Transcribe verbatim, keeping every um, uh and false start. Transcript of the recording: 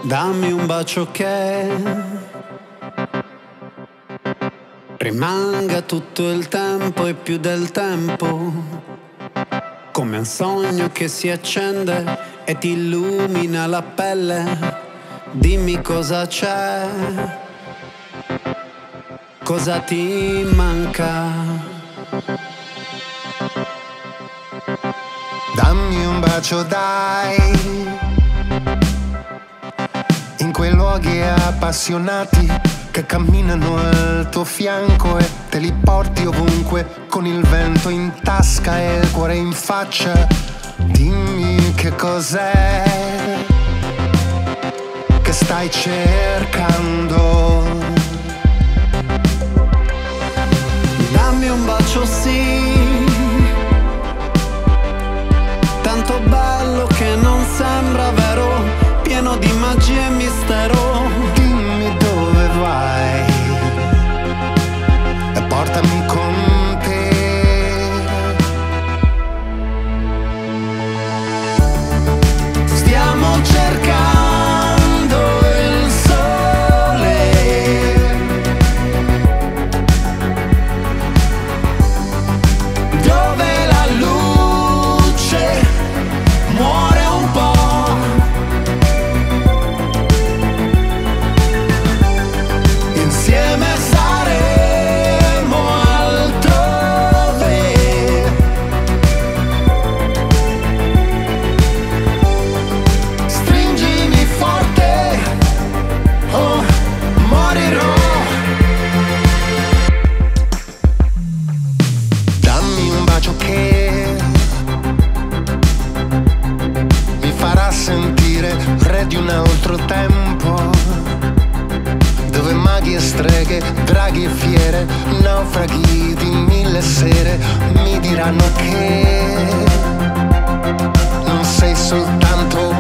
Dammi un bacio che rimanga tutto il tempo e più del tempo, come un sogno che si accende e ti illumina la pelle. Dimmi cosa c'è, cosa ti manca. Dammi un bacio, dai, in quei luoghi appassionati che camminano al tuo fianco e te li porti ovunque con il vento in tasca e il cuore in faccia. Dimmi che cos'è che stai cercando. Dammi un bacio, sì, tanto bello che non sembra vero, pieno di magia e mistero. Dimmi dove vai e portami con te. Stiamo cercando il sole, dove la luce muore un po'. Insieme saremo altrove. Stringimi forte o morirò. Dammi un bacio che mi farà sentire re di un altro tempo, dove maghi e streghe, draghi e fiere, naufraghi di mille sere mi diranno che non sei soltanto